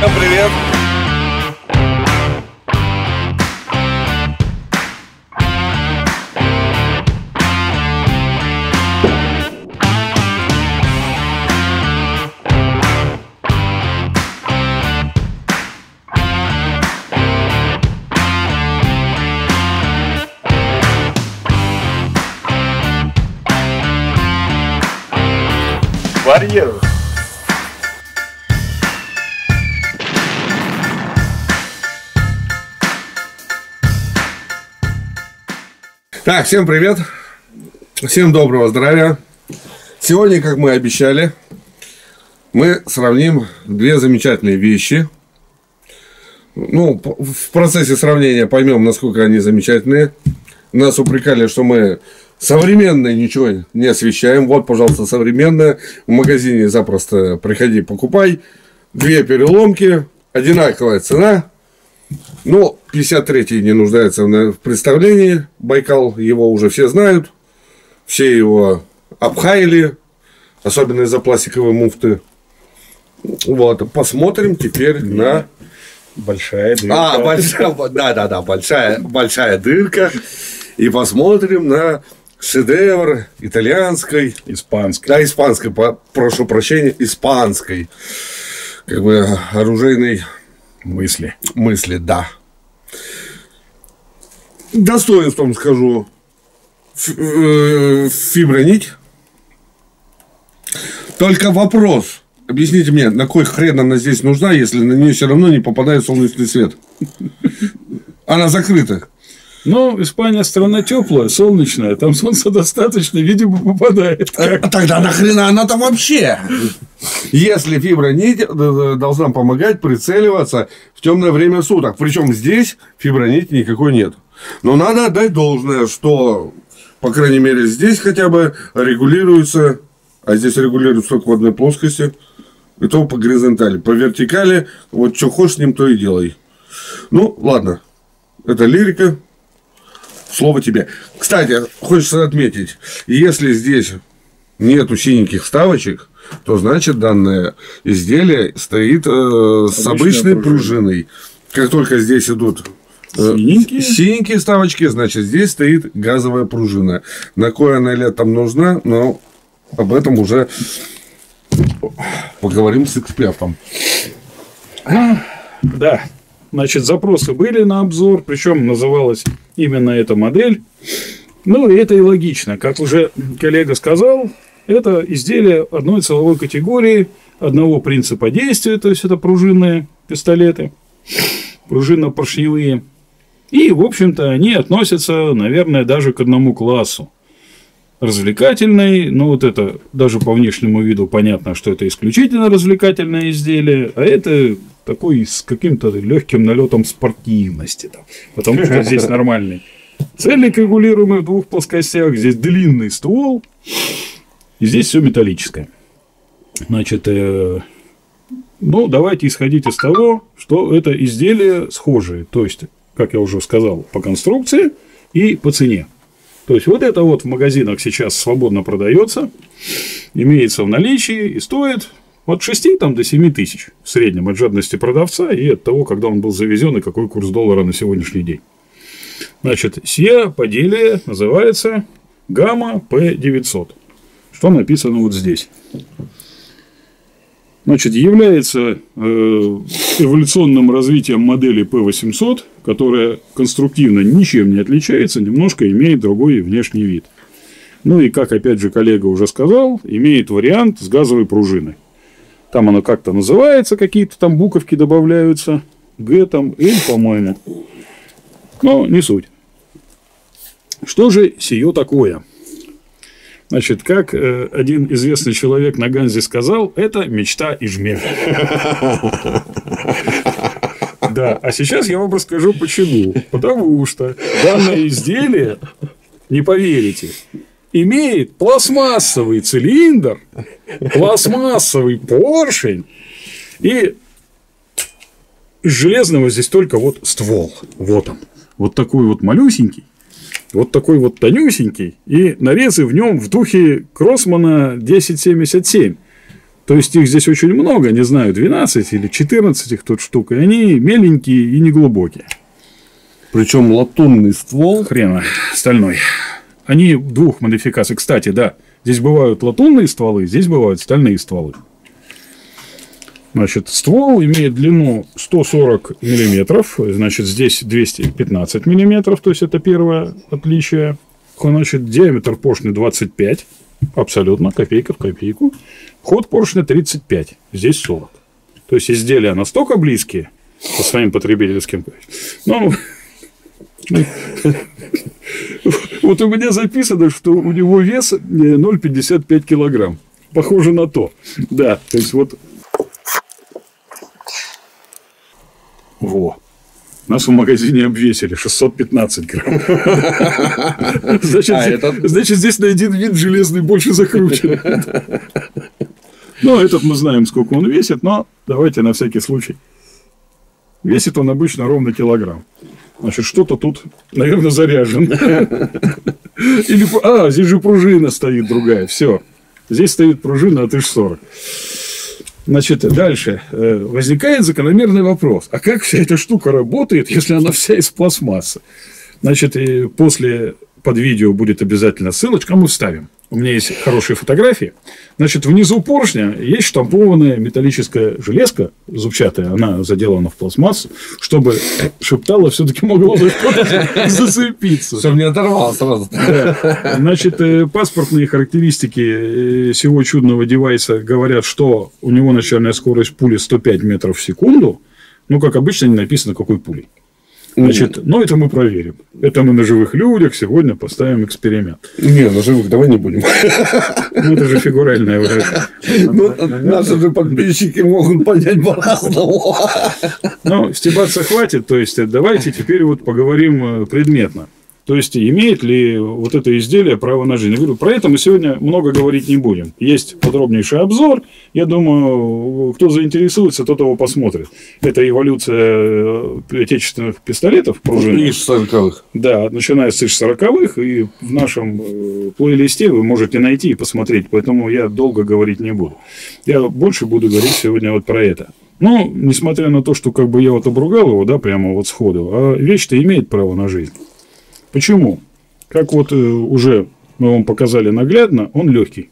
Всем привет! Барьер. Так, всем привет. Всем доброго здравия. Сегодня, как мы обещали, мы сравним две замечательные вещи. Ну, в процессе сравнения поймем, насколько они замечательные. Нас упрекали, что мы современное ничего не освещаем. Вот, пожалуйста, современное. В магазине запросто приходи, покупай. Две переломки, одинаковая цена. Но 53-й не нуждается в представлении. Байкал, его уже все знают. Все его обхаяли. Особенно из-за пластиковой муфты. Вот, посмотрим теперь на... Большая дырка. Большая дырка. И посмотрим на шедевр итальянской, испанской, прошу прощения, испанской, как бы оружейной мысли, да. Достоинством скажу, фибронить. Только вопрос, объясните мне, на кой хрен она здесь нужна, если на нее все равно не попадает солнечный свет? Она закрыта. Ну, Испания страна теплая, солнечная, там солнца достаточно, видимо, попадает. Тогда нахрена она там вообще? Если фибронить должна помогать прицеливаться в темное время суток. Причем здесь фибронити никакой нет. Но надо отдать должное, что, по крайней мере, здесь хотя бы регулируется, а здесь регулируется только в одной плоскости, и то по горизонтали. По вертикали, вот что хочешь с ним, то и делай. Ну, ладно, это лирика. Слово тебе. Кстати, хочется отметить, если здесь нету синеньких вставочек, то значит данное изделие стоит с обычной пружиной. Как только здесь идут синенькие вставочки, значит здесь стоит газовая пружина. На кой она летом нужна, но об этом уже поговорим с экспертом. Да. Значит, запросы были на обзор, причем называлась именно эта модель. Ну, и это и логично. Как уже коллега сказал, это изделие одной целевой категории, одного принципа действия, то есть это пружинные пистолеты, пружинно-поршневые. И, в общем-то, они относятся, наверное, даже к одному классу. Развлекательный, но вот это даже по внешнему виду понятно, что это исключительно развлекательное изделие, а это такой с каким-то легким налетом спортивности, там, потому что здесь нормальный цельник, регулируемый в двух плоскостях, здесь длинный ствол, и здесь все металлическое. Значит, ну, давайте исходить из того, что это изделие схожее, то есть, как я уже сказал, по конструкции и по цене. То есть, вот это вот в магазинах сейчас свободно продается, имеется в наличии и стоит от 6 там, до 7 тысяч в среднем от жадности продавца и от того, когда он был завезен и какой курс доллара на сегодняшний день. Значит, сия поделие называется Gamma P900, что написано вот здесь. Значит, является эволюционным развитием модели P800, которая конструктивно ничем не отличается, немножко имеет другой внешний вид. Ну и, как опять же коллега уже сказал, имеет вариант с газовой пружиной. Там оно как-то называется, какие-то там буковки добавляются, Г там, Л, по-моему. Но не суть. Что же сие такое? Значит, как один известный человек на Ганзе сказал, это мечта Ижмеля. Да, а сейчас я вам расскажу почему. Потому что данное изделие, не поверите, имеет пластмассовый цилиндр, пластмассовый поршень и из железного здесь только вот ствол. Вот он. Вот такой вот малюсенький. Вот такой вот тонюсенький, и нарезы в нем в духе Кроссмана 1077. То То есть их здесь очень много, не знаю, 12 или 14 их тут штук, и они меленькие и неглубокие. Причем латунный ствол. Хрена, стальной. Они двух модификаций. Кстати, да, здесь бывают латунные стволы, здесь бывают стальные стволы. Значит, ствол имеет длину 140 миллиметров, значит, здесь 215 миллиметров, то есть это первое отличие. Значит, диаметр поршня 25, абсолютно, копейка в копейку. Ход поршня 35, здесь 40. То есть изделия настолько близкие со своим потребительским. Ну, вот у меня записано, что у него вес 0,55 килограмм. Похоже на то. Да, то есть вот. Во. Нас в магазине обвесили 615 грамм. Значит, здесь на один вид железный больше закручен. Ну, этот мы знаем, сколько он весит, но давайте на всякий случай. Весит он обычно ровно килограмм. Значит, что-то тут, наверное, заряжен. Здесь же пружина стоит другая. Все. Здесь стоит пружина от ИЖ-40. Значит, дальше возникает закономерный вопрос. А как вся эта штука работает, если она вся из пластмассы? Значит, и после под видео будет обязательно ссылочка, мы вставим. У меня есть хорошие фотографии. Значит, внизу поршня есть штампованная металлическая железка зубчатая, она заделана в пластмассу, чтобы шептало все-таки могло зацепиться. Чтобы не оторвало сразу. Да. Значит, паспортные характеристики сего чудного девайса говорят, что у него начальная скорость пули 105 метров в секунду. Ну, как обычно, не написано, какой пулей. Значит, но это мы проверим. Это мы на живых людях сегодня поставим эксперимент. Не, на живых давай не будем. Ну, это же фигуральное выражение. Наши же подписчики могут понять по-разному. Ну, стебаться хватит. То есть, давайте теперь вот поговорим предметно. То есть, имеет ли вот это изделие право на жизнь? Я говорю, про это мы сегодня много говорить не будем. Есть подробнейший обзор. Я думаю, кто заинтересуется, тот его посмотрит. Это эволюция отечественных пистолетов пружинных. Из 40-х. Да, начиная с ИЖ-40-х. И в нашем плейлисте вы можете найти и посмотреть. Поэтому я долго говорить не буду. Я больше буду говорить сегодня вот про это. Ну, несмотря на то, что как бы я вот обругал его, да, прямо вот сходу, а вещь-то имеет право на жизнь. Почему? Как вот уже мы вам показали наглядно, он легкий.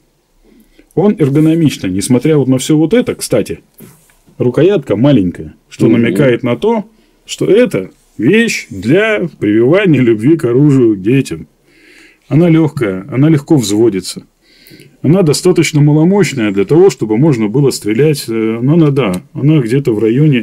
Он эргономичный, несмотря вот на все вот это. Кстати, рукоятка маленькая, что намекает на то, что это вещь для прививания любви к оружию детям. Она легкая, она легко взводится. Она достаточно маломощная для того, чтобы можно было стрелять. Она где-то в районе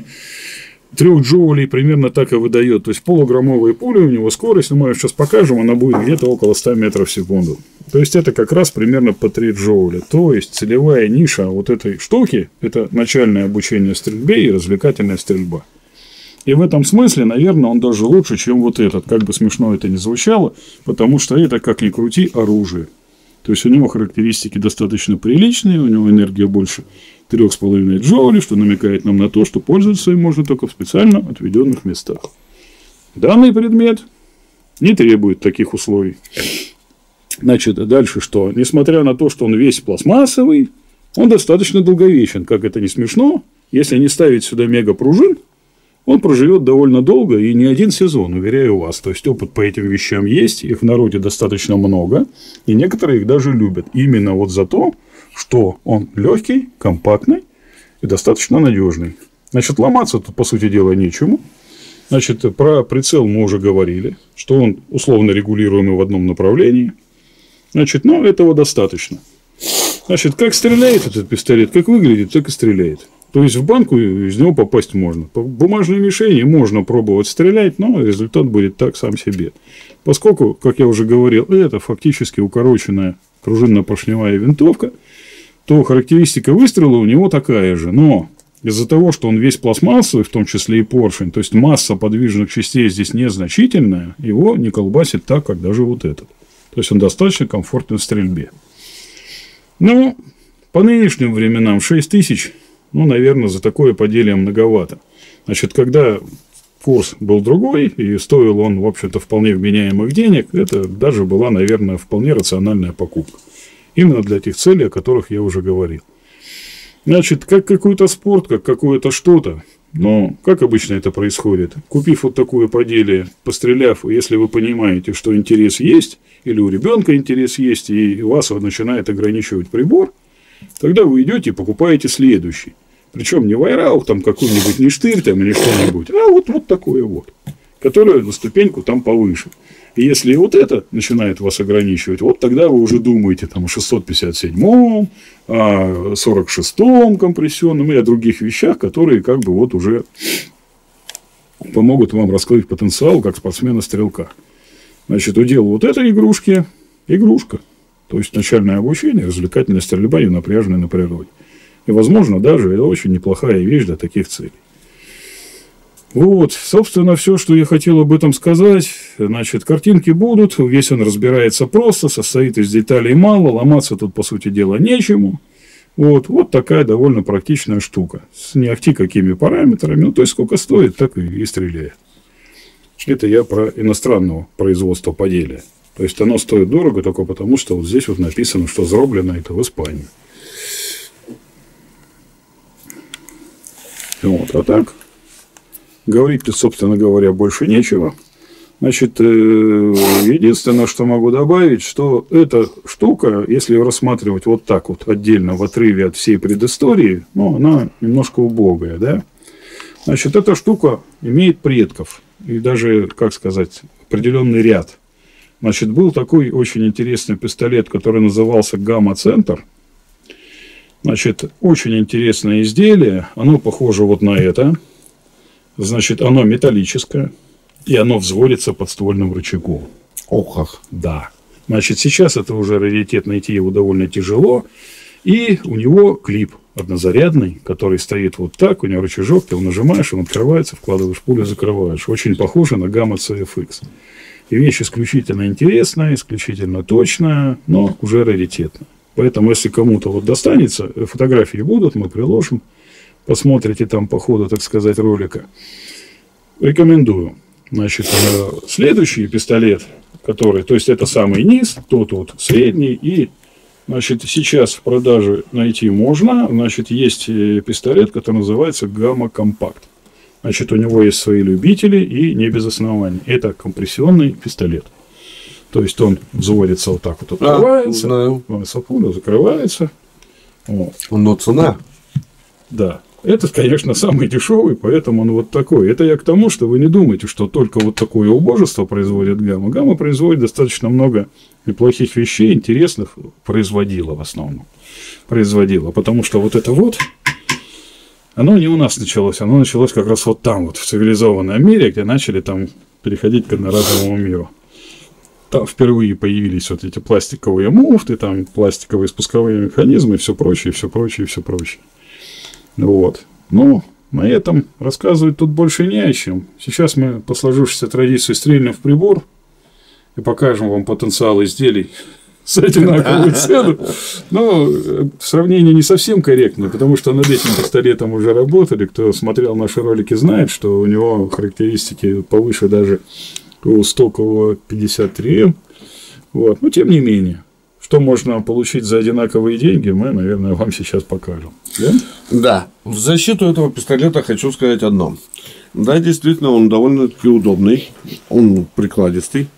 3 джоулей примерно так и выдает. То есть полуграммовые пули, у него скорость, мы сейчас покажем, она будет где-то около 100 метров в секунду. То есть это как раз примерно по 3 джоуля. То есть целевая ниша вот этой штуки — это начальное обучение стрельбе и развлекательная стрельба. И в этом смысле, наверное, он даже лучше, чем вот этот, как бы смешно это ни звучало, потому что это, как ни крути, оружие. То есть у него характеристики достаточно приличные, у него энергия больше 3,5 джоулей, что намекает нам на то, что пользоваться им можно только в специально отведенных местах. Данный предмет не требует таких условий. Значит, дальше что? Несмотря на то, что он весь пластмассовый, он достаточно долговечен. Как это не смешно, если не ставить сюда мегапружин, он проживет довольно долго и не один сезон, уверяю вас. То есть опыт по этим вещам есть, их в народе достаточно много, и некоторые их даже любят. Именно вот за то, что он легкий, компактный и достаточно надежный. Значит, ломаться тут, по сути дела, нечему. Значит, про прицел мы уже говорили, что он условно регулируемый в одном направлении. Значит, этого достаточно. Значит, как стреляет этот пистолет, как выглядит, так и стреляет. То есть в банку из него попасть можно. По бумажной мишени можно пробовать стрелять, но результат будет так сам себе. Поскольку, как я уже говорил, это фактически укороченная пружинно-поршневая винтовка, то характеристика выстрела у него такая же. Но из-за того, что он весь пластмассовый, в том числе и поршень, то есть масса подвижных частей здесь незначительная, его не колбасит так, как даже вот этот. То есть он достаточно комфортен в стрельбе. Но по нынешним временам 6000, наверное, за такое поделие многовато. Значит, когда курс был другой, и стоил он, в общем-то, вполне вменяемых денег, это даже была, наверное, вполне рациональная покупка. Именно для тех целей, о которых я уже говорил. Значит, как какой-то спорт, как какое-то что-то. Но как обычно это происходит? Купив вот такое поделие, постреляв, если вы понимаете, что интерес есть, или у ребенка интерес есть, и вас начинает ограничивать прибор, тогда вы идете и покупаете следующий. Причем не вайрау, там какой-нибудь не штырь там, или что-нибудь, а вот такое вот, которое на ступеньку там повыше. И если вот это начинает вас ограничивать, вот тогда вы уже думаете там, о 657-м, о 46-м компрессионном и о других вещах, которые как бы вот уже помогут вам раскрыть потенциал как спортсмена-стрелка. Значит, удел вот этой игрушки – игрушка. То есть, начальное обучение, развлекательная стрельба, не напряженная на природе. И, возможно, даже это очень неплохая вещь для таких целей. Вот, собственно, все, что я хотел об этом сказать. Значит, картинки будут, весь он разбирается просто, состоит из деталей мало, ломаться тут, по сути дела, нечему. Вот такая довольно практичная штука. С не ахти какими параметрами, ну, то есть, сколько стоит, так и стреляет. Это я про иностранного производства поделия. То есть, оно стоит дорого только потому, что вот здесь вот написано, что сделано это в Испании. Вот, а так... Говорить-то, собственно говоря, больше нечего. Значит, единственное, что могу добавить, что эта штука, если рассматривать вот так вот отдельно в отрыве от всей предыстории, ну, она немножко убогая, да? Значит, эта штука имеет предков. И даже, как сказать, определенный ряд. Значит, был такой очень интересный пистолет, который назывался «Гамма-центр». Значит, очень интересное изделие. Оно похоже вот на это. Значит, оно металлическое, и оно взводится подствольным рычагом. Ох, как. Да. Значит, сейчас это уже раритет, найти его довольно тяжело. И у него клип однозарядный, который стоит вот так, у него рычажок, ты его нажимаешь, он открывается, вкладываешь пулю, закрываешь. Очень похоже на Gamma CFX. И вещь исключительно интересная, исключительно точная, но уже раритетная. Поэтому, если кому-то вот достанется, фотографии будут, мы приложим. Посмотрите там по ходу, так сказать, ролика. Рекомендую. Значит, следующий пистолет, который, то есть это самый низ, тот вот средний, и, значит, сейчас в продаже найти можно. Значит, есть пистолет, который называется Гамма Компакт. Значит, у него есть свои любители и не без оснований. Это компрессионный пистолет. То есть он взводится вот так вот, открывается, пуля закрывается. Вот. Но цена. Да. Это, конечно, самый дешевый, поэтому он вот такой. Это я к тому, что вы не думаете, что только вот такое убожество производит Гамма. Гамма производит достаточно много неплохих вещей, интересных, производила в основном. Производила, потому что вот это вот, оно не у нас началось, оно началось как раз вот там, вот в цивилизованном мире, где начали там переходить к одноразовому миру. Там впервые появились вот эти пластиковые муфты, там пластиковые спусковые механизмы и все прочее, все прочее, все прочее. Вот. Ну, на этом рассказывать тут больше не о чем. Сейчас мы по сложившейся традиции стрельнем в прибор и покажем вам потенциал изделий с одинаковой ценой. Но сравнение не совсем корректное, потому что над этим пистолетом уже работали. Кто смотрел наши ролики, знает, что у него характеристики повыше даже у стокового 53М. Вот. Но тем не менее. Что можно получить за одинаковые деньги, мы, наверное, вам сейчас покажем. Да? Да. В защиту этого пистолета хочу сказать одно. Да, действительно, он довольно-таки удобный. Он прикладистый.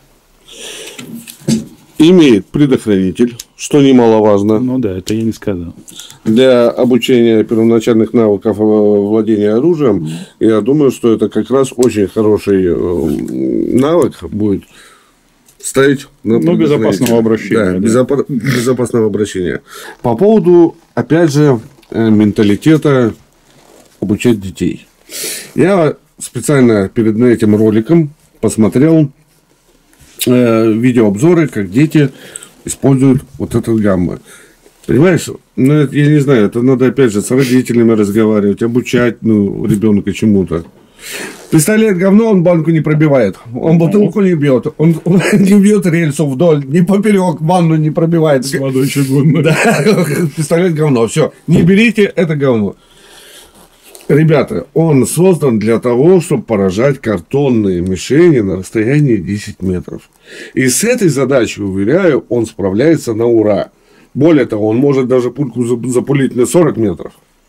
Имеет предохранитель, что немаловажно. Ну да, это я не сказал. Для обучения первоначальных навыков владения оружием, я думаю, что это как раз очень хороший навык будет. Ставить на безопасного обращения. Да, да. Безопасного обращения. По поводу, опять же, менталитета обучать детей. Я специально перед этим роликом посмотрел видеообзоры, как дети используют вот этот гамма. Понимаешь, ну, это, я не знаю, это надо опять же с родителями разговаривать, обучать ребенка чему-то. Пистолет говно, он банку не пробивает. Он бутылку не бьет. Он не бьет рельсу вдоль, не поперек, банну не пробивает. С водой чугунной. Да, пистолет говно. Все, не берите, это говно. Ребята, он создан для того, чтобы поражать картонные мишени на расстоянии 10 метров. И с этой задачей, уверяю, он справляется на ура. Более того, он может даже пульку запулить на 40 метров.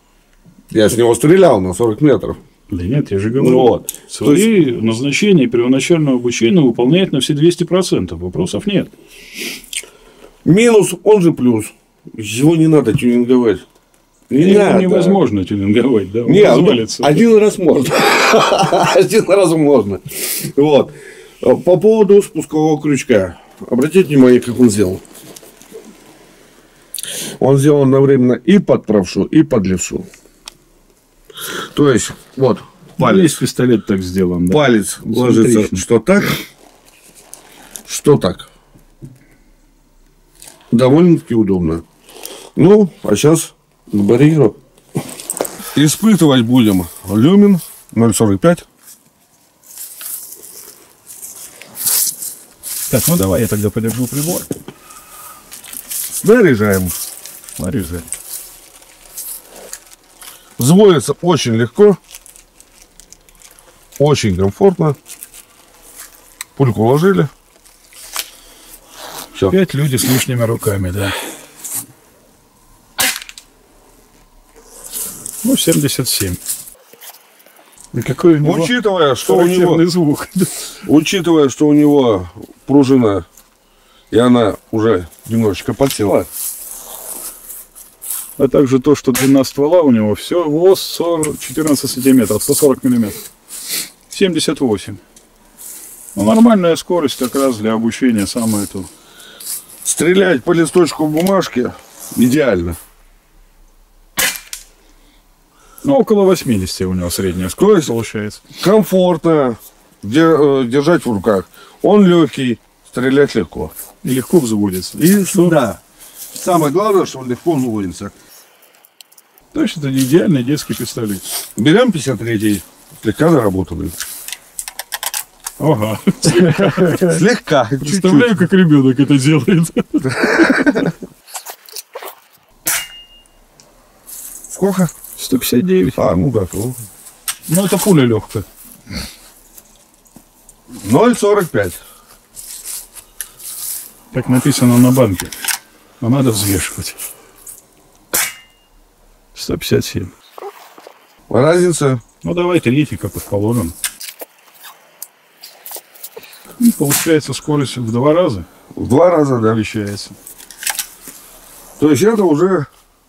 Я с него стрелял на 40 метров. Да нет, я же говорю. Вот. Свои назначения первоначального обучения выполняет на все 200%. Вопросов нет. Минус, он же плюс. Его не надо тюнинговать. Его невозможно тюнинговать, да? Он развалится. Один раз можно. Один раз можно. Вот. По поводу спускового крючка. Обратите внимание, как он сделал. Он сделал одновременно и под правшу, и под левшу. То есть, вот, палец. Весь пистолет так сделан. Да? Палец ложится что так, что так. Довольно-таки удобно. Ну, а сейчас к барьеру. Испытывать будем люмен 0,45. Так, ну давай я тогда подержу прибор. Наряжаем. Наряжаем. Взводится очень легко. Очень комфортно. Пульку уложили. Все. 5 люди с лишними руками, да. Ну, 77. И какой у него учитывая, что у него звук. Учитывая, что у него пружина, и она уже немножечко подсела. А также то, что длина ствола у него все ВОС 14 сантиметров, 140 миллиметров. 78. Ну, нормальная скорость как раз для обучения самое то. Стрелять по листочку бумажки идеально. Ну, около 80 у него средняя скорость получается. Комфортно держать в руках. Он легкий, стрелять легко. И легко взводится. И да. Самое главное, что он легко взводится. То есть это идеальный детский пистолет. Берем 53-й, слегка заработанный. Ага. Слегка. Представляю, как ребенок это делает. Сколько? 159. Ну да. Ну это пуля легкая. 0,45. Так написано на банке. Но надо взвешивать. 157. Разница? Ну давай третий, как и положено. И получается скорость в 2 раза. В 2 раза, да. Увеличивается. То есть это уже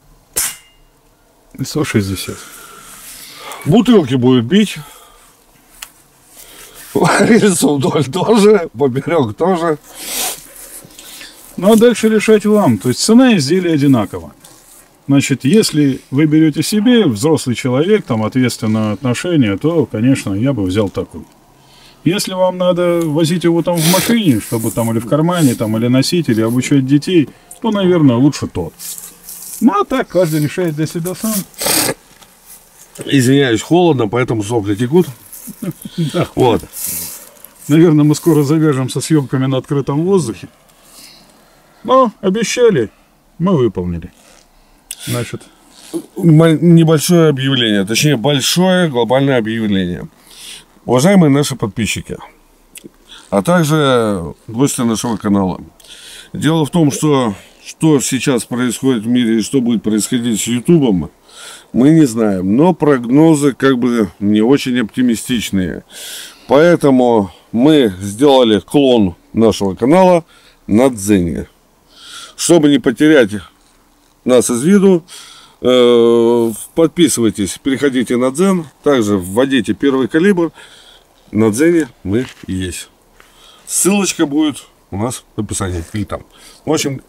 160. Бутылки будет бить. Рельсу вдоль тоже, поперек тоже. Ну а дальше решать вам. То есть цена изделия одинакова. Значит, если вы берете себе, взрослый человек, там ответственное отношение, то, конечно, я бы взял такой. Если вам надо возить его там в машине, чтобы там или в кармане, там, или носить, или обучать детей, то, наверное, лучше тот. Ну а так, каждый решает для себя сам. Извиняюсь, холодно, поэтому сопли текут. Да. Вот. Наверное, мы скоро завяжем со съемками на открытом воздухе. Но обещали, мы выполнили. Значит, небольшое объявление, точнее, большое глобальное объявление. Уважаемые наши подписчики, а также гости нашего канала. Дело в том, что сейчас происходит в мире и что будет происходить с Ютубом, мы не знаем. Но прогнозы как бы не очень оптимистичные. Поэтому мы сделали клон нашего канала на Дзене. Чтобы не потерять нас из виду, подписывайтесь, переходите на Дзен. Также вводите первый калибр. На Дзене мы есть. Ссылочка будет у нас в описании. Или там. В общем,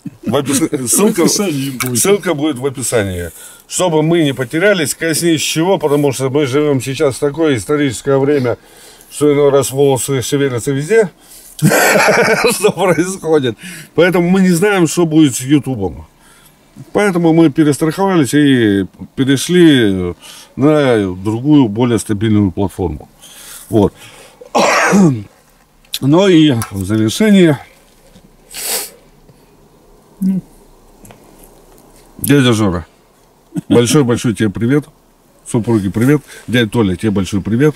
ссылка будет в описании. Чтобы мы не потерялись, коснись чего, потому что мы живем сейчас в такое историческое время, что иной раз волосы шевелятся везде. Что происходит. Поэтому мы не знаем, что будет с Ютубом. Поэтому мы перестраховались и перешли на другую, более стабильную платформу. Вот. Ну и в завершение. Дядя Жора, большой-большой тебе привет. Супруге привет. Дядя Толя, тебе большой привет.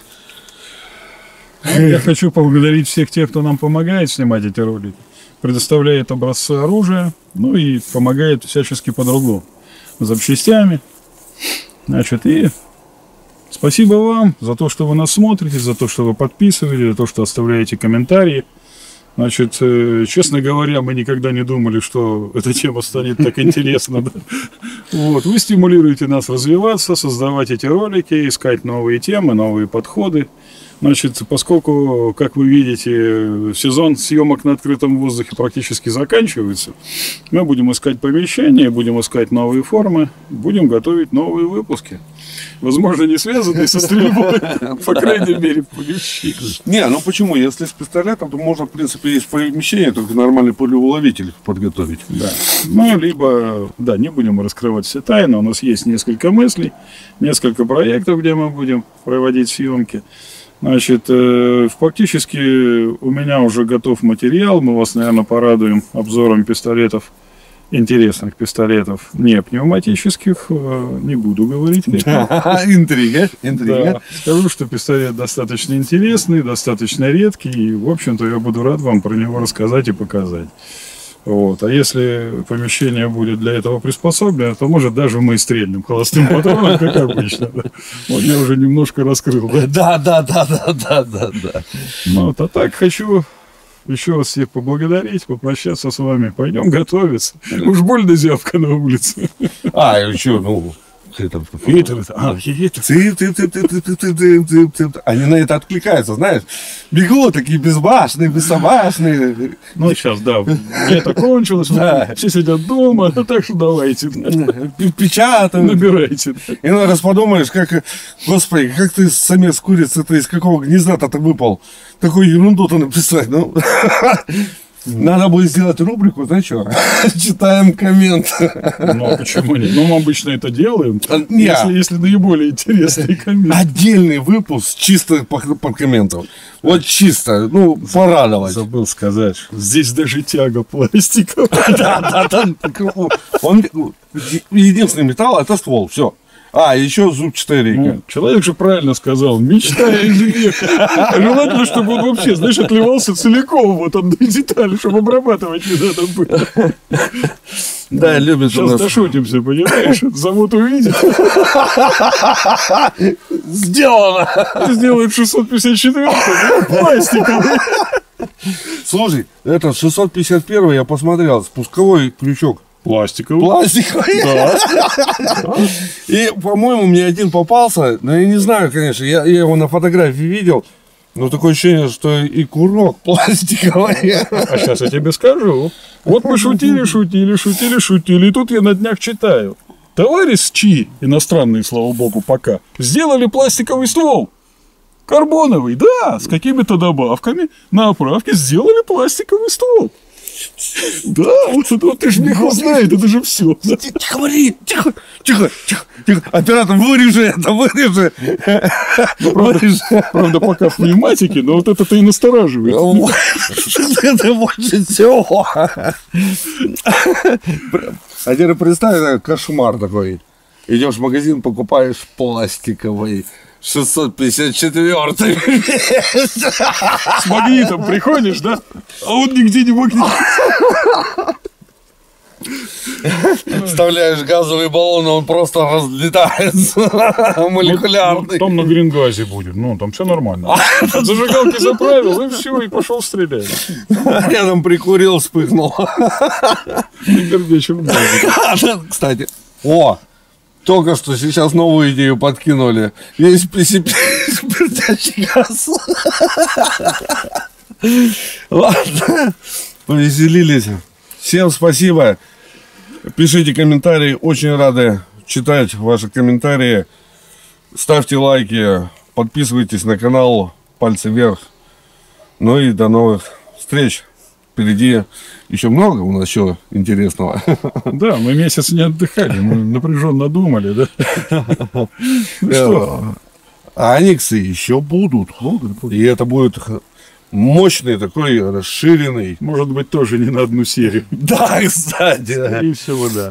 Я хочу поблагодарить всех тех, кто нам помогает снимать эти ролики, предоставляет образцы оружия, ну и помогает всячески по-другому. Запчастями. Значит, и Спасибо вам за то, что вы нас смотрите, за то, что вы подписываете, за то, что оставляете комментарии. Значит, честно говоря, мы никогда не думали, что эта тема станет так интересна. Да? Вот. Вы стимулируете нас развиваться, создавать эти ролики, искать новые темы, новые подходы. Значит, поскольку, как вы видите, сезон съемок на открытом воздухе практически заканчивается, мы будем искать помещения, будем искать новые формы, будем готовить новые выпуски. Возможно, не связанные со стрельбой, по крайней мере, в помещении. Не, ну почему? Если с пистолетом, то можно, в принципе, есть помещение, только нормальный пулеуловитель подготовить. Да. Ну, либо, да, не будем раскрывать все тайны. У нас есть несколько мыслей, несколько проектов, где мы будем проводить съемки. Значит, фактически у меня уже готов материал. Мы вас, наверное, порадуем обзором пистолетов, интересных пистолетов, не пневматических, не буду говорить. Интрига, интрига. Да. Скажу, что пистолет достаточно интересный, достаточно редкий, и, в общем-то, я буду рад вам про него рассказать и показать. Вот. А если помещение будет для этого приспособлено, то, может, даже мы и стрельнем холостым патроном, как обычно. Да. Вот я уже немножко раскрыл. Да. Вот. А так хочу еще раз всех поблагодарить, попрощаться с вами. Пойдем готовиться. Уж больно зябко на улице. А, еще, ну... Они на это откликаются, знаешь. Бегут такие безбашенные, бессобашные. Ну, сейчас, да, лето кончилось, да. Все сидят дома, так что давайте. Печатают. Набирайте. И ну, раз подумаешь, как, господи, как ты самец курицы-то из какого гнезда-то ты выпал? Такую ерунду-то написать, ну... Надо будет сделать рубрику, знаешь что? Читаем коммент. Ну, а почему нет? Ну, мы обычно это делаем, Нет. если наиболее интересные комменты. Отдельный выпуск чисто под комментов. Вот чисто, ну, порадовать. Забыл сказать, здесь даже тяга пластиковая. Да. Он единственный металл — это ствол, все. А, еще зубчатая рейка. Ну, человек же правильно сказал, мечтая век. Желательно, чтобы он вообще, знаешь, отливался целиком, вот он детали, чтобы обрабатывать не надо было. Да, любит сейчас нас... дошутимся, понимаешь? Завод увидит. Сделано. Сделает 654 пластиковый. Слушай, это 651 я посмотрел, спусковой крючок. Пластиковый. Да. И, по-моему, мне один попался, но я не знаю, конечно, я его на фотографии видел, но такое ощущение, что и курок пластиковый. А сейчас я тебе скажу. Вот мы шутили, и тут я на днях читаю. Товарищи, иностранные, слава богу, пока, сделали пластиковый ствол. Карбоновый, да, с какими-то добавками на оправке сделали пластиковый ствол. Да, вот ты же не знает, это же все. Тихо, говори, тихо. Оператор, вырежи это, вырежи. Правда, пока в пневматике, но вот это-то и настораживает. Это больше всего. А теперь представь, кошмар такой. Идешь в магазин, покупаешь пластиковый 654-й. С магнитом приходишь, да? А он нигде не магнит. Вставляешь газовый баллон, он просто разлетается. Молекулярный. Там на Грингазе будет, ну там все нормально. Зажигалки заправил, и все, и пошел стрелять. Рядом прикурил, вспыхнул. Кстати, только что сейчас новую идею подкинули. Есть пердящий газ. Ладно. Повеселились. Всем спасибо. Пишите комментарии. Очень рады читать ваши комментарии. Ставьте лайки. Подписывайтесь на канал. Пальцы вверх. Ну и до новых встреч. Впереди еще много у нас еще интересного. Да, мы месяц не отдыхали, мы напряженно думали, да? А аниксы еще будут. И это будет мощный такой, расширенный. Может быть, тоже не на одну серию. Да, кстати. И всего, да.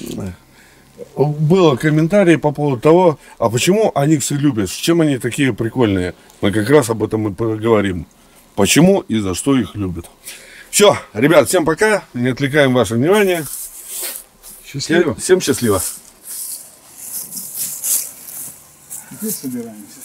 Было комментарий по поводу того, а почему аниксы любят, чем они такие прикольные. Мы как раз об этом и поговорим. Почему и за что их любят. Все, ребят, всем пока. Не отвлекаем ваше внимание. Счастливо. Всем счастливо. Теперь собираемся.